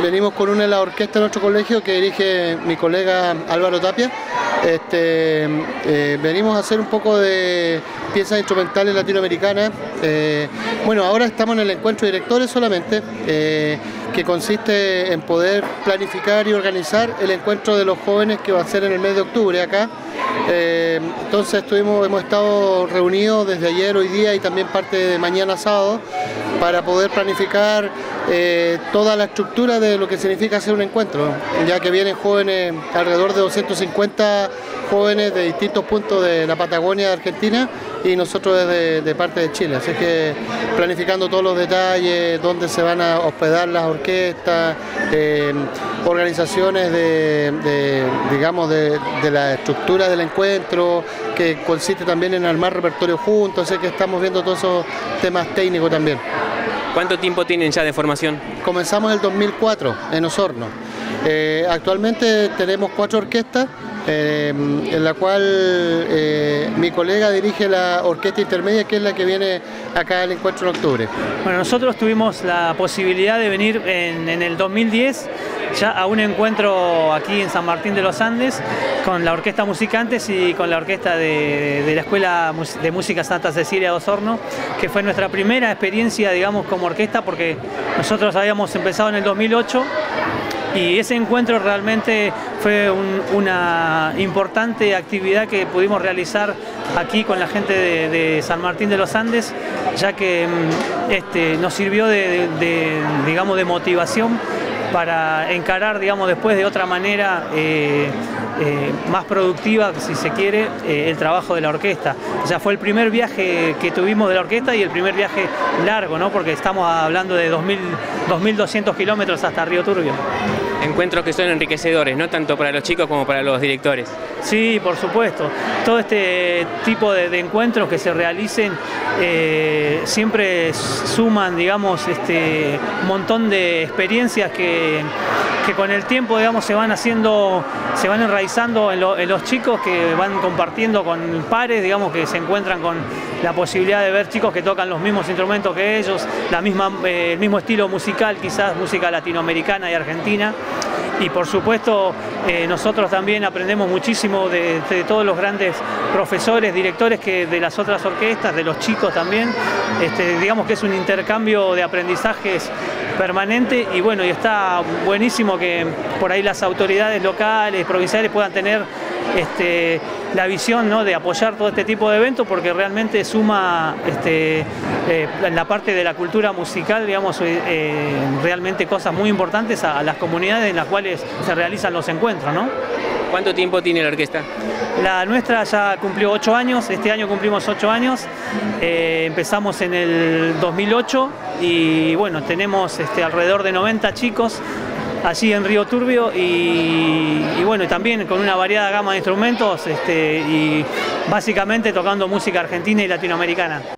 venimos con una de las orquestas de nuestro colegio que dirige mi colega Álvaro Tapia. Venimos a hacer un poco de piezas instrumentales latinoamericanas. Bueno, ahora estamos en el encuentro de directores solamente, que consiste en poder planificar y organizar el encuentro de los jóvenes que va a ser en el mes de octubre acá. Entonces hemos estado reunidos desde ayer, hoy día y también parte de mañana sábado para poder planificar toda la estructura de lo que significa hacer un encuentro, ya que vienen jóvenes, alrededor de 250 jóvenes de distintos puntos de la Patagonia de Argentina y nosotros de parte de Chile, así que planificando todos los detalles, dónde se van a hospedar las orquestas, organizaciones digamos de la estructura del encuentro, que consiste también en armar repertorio juntos, así que estamos viendo todos esos temas técnicos también. ¿Cuánto tiempo tienen ya de formación? Comenzamos en el 2004 en Osorno. Actualmente tenemos 4 orquestas, en la cual mi colega dirige la orquesta intermedia, que es la que viene acá al encuentro en octubre. Bueno, nosotros tuvimos la posibilidad de venir en el 2010 ya a un encuentro aquí en San Martín de los Andes con la Orquesta Musicantes y con la orquesta de la Escuela de Música Santa Cecilia de Osorno, que fue nuestra primera experiencia, digamos, como orquesta, porque nosotros habíamos empezado en el 2008 y ese encuentro realmente fue una importante actividad que pudimos realizar aquí con la gente de San Martín de los Andes, ya que nos sirvió digamos, de motivación para encarar, digamos, después de otra manera más productiva, si se quiere, el trabajo de la orquesta. Ya fue el primer viaje que tuvimos de la orquesta y el primer viaje largo, ¿no? Porque estamos hablando de 2.200 kilómetros hasta Río Turbio. Encuentros que son enriquecedores, no tanto para los chicos como para los directores. Sí, por supuesto. Todo este tipo de encuentros que se realicen siempre suman, digamos, un montón de experiencias que con el tiempo, digamos, se van enraizando en los chicos, que van compartiendo con pares, digamos, que se encuentran con la posibilidad de ver chicos que tocan los mismos instrumentos que ellos, el mismo estilo musical, quizás música latinoamericana y argentina. Y por supuesto nosotros también aprendemos muchísimo de todos los grandes profesores, directores de las otras orquestas, de los chicos también. Digamos que es un intercambio de aprendizajes permanente y bueno, y está buenísimo que por ahí las autoridades locales, provinciales puedan tener la visión, ¿no?, de apoyar todo este tipo de eventos, porque realmente suma en la parte de la cultura musical, digamos, realmente cosas muy importantes a las comunidades en las cuales se realizan los encuentros, ¿no? ¿Cuánto tiempo tiene la orquesta? La nuestra ya cumplió 8 años, este año cumplimos 8 años, empezamos en el 2008 y bueno, tenemos alrededor de 90 chicos allí en Río Turbio y bueno, también con una variada gama de instrumentos y básicamente tocando música argentina y latinoamericana.